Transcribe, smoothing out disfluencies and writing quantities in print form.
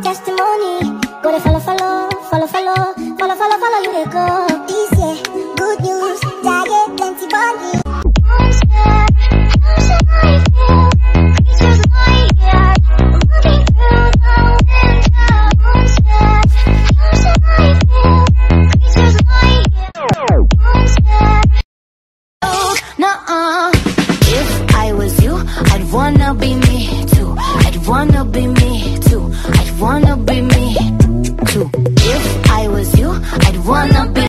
testimony. Go to follow, follow, follow, follow, follow, follow, follow, you dey go. This year, good news, diet, plenty body. If I was you, I'd wanna be me too. I'd wanna be me too. I'd wanna be me too. If